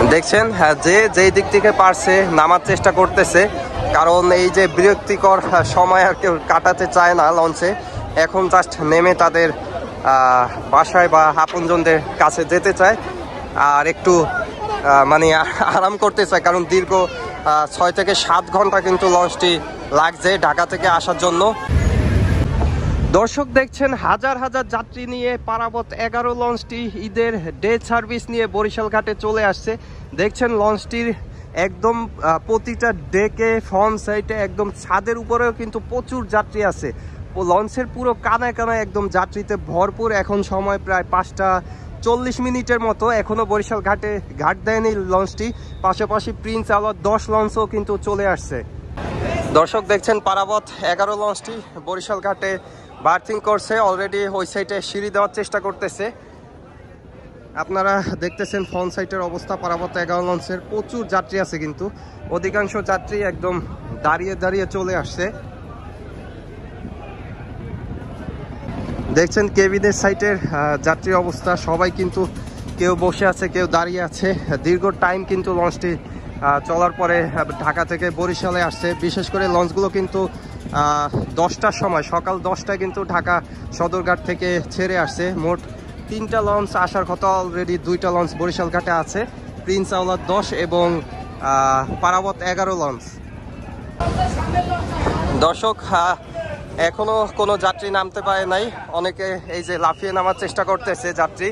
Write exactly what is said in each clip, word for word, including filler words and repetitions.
দেখছেন হ্যাঁ, যে যেই দিক থেকে পারছে নামার চেষ্টা করতেছে, কারণ এই যে বিরক্তিকর সময় আর কেউ কাটাতে চায় না লঞ্চে। এখন জাস্ট নেমে তাদের বাসায় বা আপনজনদের কাছে যেতে চায় আর একটু মানে আরাম করতে চায়, কারণ দীর্ঘ ছয় থেকে সাত ঘন্টা কিন্তু লঞ্চটি লাগছে ঢাকা থেকে আসার জন্য। দর্শক দেখছেন হাজার হাজার যাত্রী নিয়ে পারাবত এগারো লঞ্চটি ঈদের ডে সার্ভিস নিয়ে বরিশাল ঘাটে চলে আসছে। দেখছেন লঞ্চটির একদম প্রতিটা ডেকে ফ্রন্ট সাইডে একদম ছাদের উপরেও কিন্তু প্রচুর যাত্রী আছে। লঞ্চের পুরো কানায় কানায় একদম যাত্রীতে ভরপুর। এখন সময় প্রায় পাঁচটা চল্লিশ মিনিটের মতো, এখনো বরিশাল ঘাটে ঘাট দেয়নি লঞ্চটি। পাশাপাশি প্রিন্স আওয়ার দশ লঞ্চও কিন্তু চলে আসছে। দর্শক দেখছেন পারাবত এগারো লঞ্চটি বরিশাল ঘাটে বার্থিং করছে, অলরেডি ওই সাইডে সিঁড়ি দেওয়ার চেষ্টা করতেছে। আপনারা দেখতেছেন ফ্রন্ট সাইডের অবস্থা। পারাবত এগারো লঞ্চের প্রচুর যাত্রী আছে, কিন্তু অধিকাংশ যাত্রী একদম দাঁড়িয়ে দাঁড়িয়ে চলে আসছে। দেখছেন কেবিনের সাইডের যাত্রী অবস্থা, সবাই কিন্তু কেউ বসে আছে কেউ দাঁড়িয়ে আছে। দীর্ঘ টাইম কিন্তু লঞ্চটি চলার পরে ঢাকা থেকে বরিশালে আসছে। বিশেষ করে লঞ্চগুলো কিন্তু দশটার সময়, সকাল দশটায় কিন্তু ঢাকা সদরঘাট থেকে ছেড়ে আসছে। মোট তিনটা লঞ্চ আসার কথা, অলরেডি দুইটা লঞ্চ বরিশাল ঘাটে আছে, প্রিন্স আওলাদ দশ এবং পারাবত এগারো লঞ্চ। দর্শক এখনো কোনো যাত্রী নামতে পারে নাই, অনেকে এই যে লাফিয়ে নামার চেষ্টা করতেছে যাত্রী।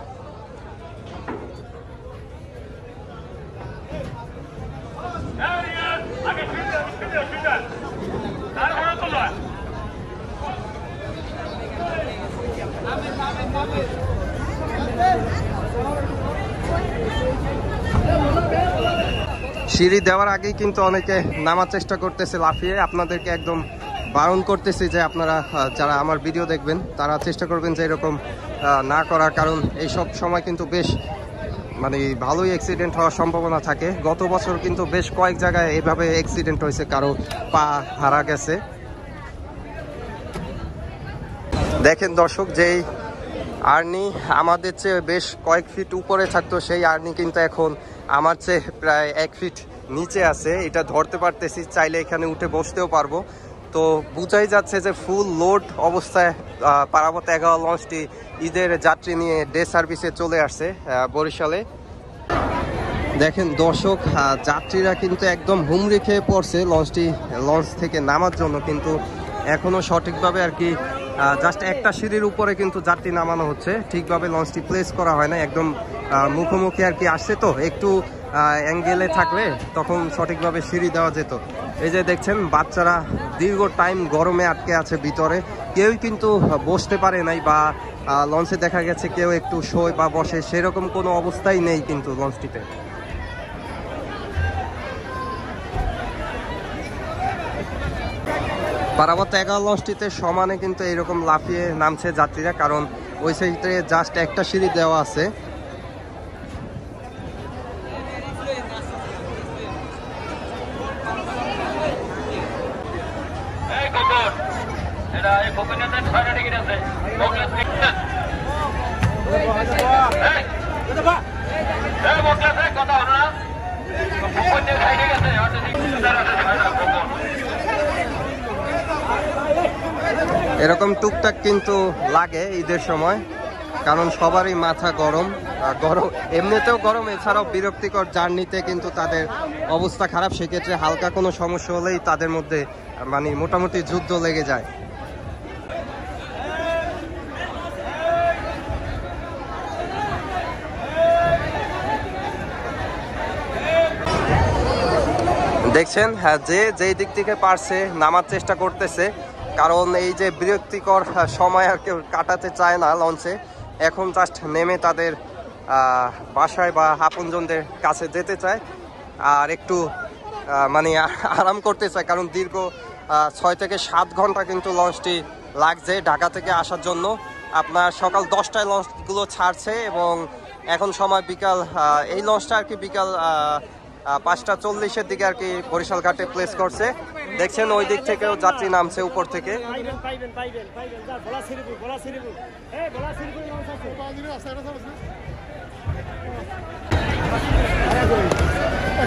সিঁড়ি দেওয়ার আগেই কিন্তু অনেকে নামার চেষ্টা করতেছে লাফিয়ে। আপনাদেরকে একদম বারণ করতেছি যে আপনারা যারা আমার ভিডিও দেখবেন তারা চেষ্টা করবেন যে এরকম না করার, কারণ এইসব সময় কিন্তু বেশ মানে ভালোই অ্যাক্সিডেন্ট হওয়ার সম্ভাবনা থাকে। গত বছর কিন্তু বেশ কয়েক জায়গায় এইভাবে অ্যাক্সিডেন্ট হয়েছে, কারো পা হারা গেছে। দেখেন দর্শক, যেই আর্নি আমাদের চেয়ে বেশ কয়েক ফিট উপরে থাকতো, সেই আর্নি কিন্তু এখন আমার চেয়ে প্রায় এক ফিট নিচে আছে। এটা ধরতে পারতেছি, চাইলে এখানে উঠে বসতেও পারবো। তো বুঝাই যাচ্ছে যে ফুল লোড অবস্থায় পারাবত এগারো লঞ্চটি ঈদের যাত্রী নিয়ে ডে সার্ভিসে চলে আসছে বরিশালে। দেখেন দর্শক, যাত্রীরা কিন্তু একদম হুমড়ি খেয়ে পড়ছে লঞ্চটি লঞ্চ থেকে নামার জন্য, কিন্তু এখনো সঠিকভাবে আর কি জাস্ট একটা সিঁড়ির উপরে কিন্তু যাত্রী নামানো হচ্ছে, ঠিকভাবে লঞ্চটি প্লেস করা হয় না। একদম মুখোমুখি আর কি আসছে, তো একটু অ্যাঙ্গেলে থাকলে তখন সঠিকভাবে সিঁড়ি দেওয়া যেত। এই যে দেখছেন বাচ্চারা দীর্ঘ টাইম গরমে আটকে আছে ভিতরে, কেউই কিন্তু বসতে পারে নাই, বা লঞ্চে দেখা গেছে কেউ একটু শোয় বা বসে, সেরকম কোনো অবস্থাই নেই কিন্তু লঞ্চটিতে। পারাবত এগারো লঞ্চটিতে সমানে কিন্তু এরকম লাফিয়ে নামছে যাত্রীরা, কারণ ওই সাইডে জাস্ট একটা সিঁড়ি দেওয়া আছে। এরকম টুকটাক কিন্তু লাগে ঈদের সময়, কারণ সবারই মাথা গরম গরম এমনিতেও গরম, এছাড়াও বিরক্তিকর জার্নিতে কিন্তু তাদের অবস্থা খারাপ। সেক্ষেত্রে হালকা কোনো সমস্যা হলেই তাদের মধ্যে মানে মোটামুটি যুদ্ধ লেগে যায়। দেখছেন হ্যাঁ, যে যেই দিক থেকে পারছে নামার চেষ্টা করতেছে, কারণ এই যে বিরক্তিকর সময় আর কেউ কাটাতে চায় না লঞ্চে। এখন জাস্ট নেমে তাদের বাসায় বা আপনজনদের কাছে যেতে চায় আর একটু মানে আরাম করতে চায়, কারণ দীর্ঘ ছয় থেকে সাত ঘন্টা কিন্তু লঞ্চটি লাগছে ঢাকা থেকে আসার জন্য। আপনার সকাল দশটায় লঞ্চগুলো ছাড়ছে এবং এখন সময় বিকাল, এই লঞ্চটা আর কি বিকাল পাঁচটা চল্লিশের দিকে আর কি বরিশাল ঘাটে প্লেস করছে। দেখছেন ওই দিক থেকেও যাত্রী নামছে উপর থেকে।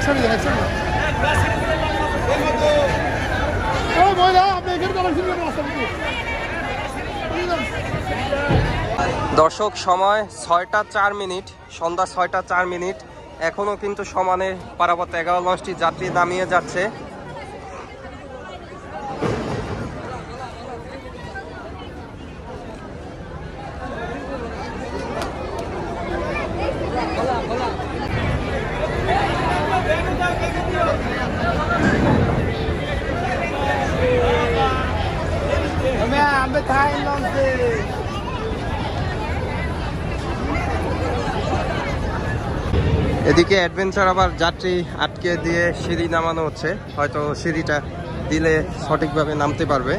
দর্শক সময় ছয়টা চার মিনিট, সন্ধ্যা ছয়টা চার মিনিট। এখনো কিন্তু সমানে পারাপাত এগারো লঞ্চটি যাত্রী নামিয়ে যাচ্ছে। এদিকে অ্যাডভেঞ্চার আবার যাত্রী আটকে দিয়ে সিঁড়ি নামানো হচ্ছে, হয়তো সিঁড়িটা দিলে সঠিকভাবে নামতে পারবে।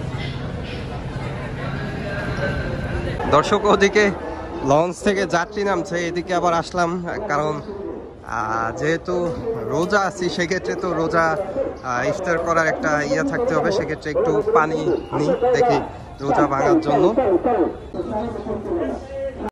দর্শক ওদিকে লঞ্চ থেকে যাত্রী নামছে, এদিকে আবার আসলাম কারণ যেহেতু রোজা আছি সেক্ষেত্রে তো রোজা ইফতার করার একটা ইয়ে থাকতে হবে, সেক্ষেত্রে একটু পানি নিই দেখি রোজা ভাঙার জন্য।